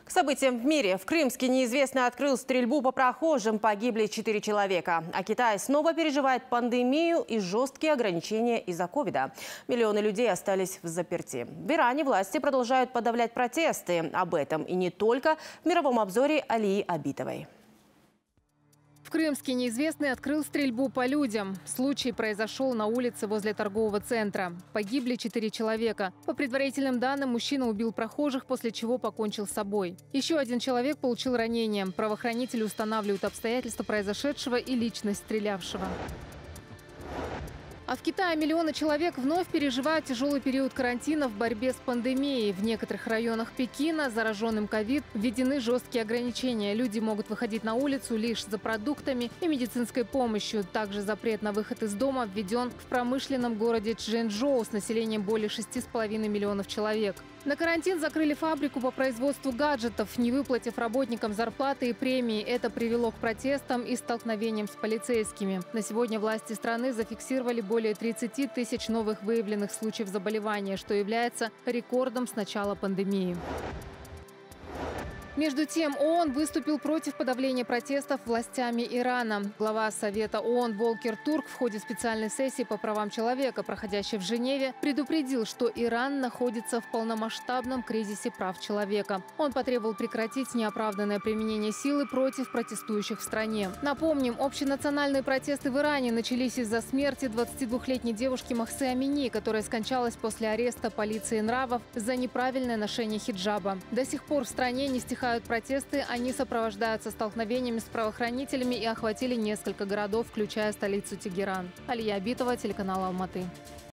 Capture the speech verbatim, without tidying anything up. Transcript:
К событиям в мире. В Крымске неизвестный открыл стрельбу по прохожим. Погибли четыре человека. А Китай снова переживает пандемию и жесткие ограничения из-за ковида. Миллионы людей остались в заперти. В Иране власти продолжают подавлять протесты. Об этом и не только в мировом обзоре Алии Абитовой. В Крымске неизвестный открыл стрельбу по людям. Случай произошел на улице возле торгового центра. Погибли четыре человека. По предварительным данным, мужчина убил прохожих, после чего покончил с собой. Еще один человек получил ранение. Правоохранители устанавливают обстоятельства произошедшего и личность стрелявшего. А в Китае миллионы человек вновь переживают тяжелый период карантина в борьбе с пандемией. В некоторых районах Пекина зараженным ковид введены жесткие ограничения. Люди могут выходить на улицу лишь за продуктами и медицинской помощью. Также запрет на выход из дома введен в промышленном городе Чжэнчжоу с населением более шести с половиной миллионов человек. На карантин закрыли фабрику по производству гаджетов, не выплатив работникам зарплаты и премии. Это привело к протестам и столкновениям с полицейскими. На сегодня власти страны зафиксировали более тридцати тысяч новых выявленных случаев заболевания, что является рекордом с начала пандемии. Между тем, ООН выступил против подавления протестов властями Ирана. Глава Совета ООН Волкер Турк в ходе специальной сессии по правам человека, проходящей в Женеве, предупредил, что Иран находится в полномасштабном кризисе прав человека. Он потребовал прекратить неоправданное применение силы против протестующих в стране. Напомним, общенациональные протесты в Иране начались из-за смерти двадцатидвухлетней девушки Махсы Амини, которая скончалась после ареста полиции нравов за неправильное ношение хиджаба. До сих пор в стране не стихают протесты, они сопровождаются столкновениями с правоохранителями и охватили несколько городов, включая столицу Тегеран. Алия Абитова, телеканал Алматы.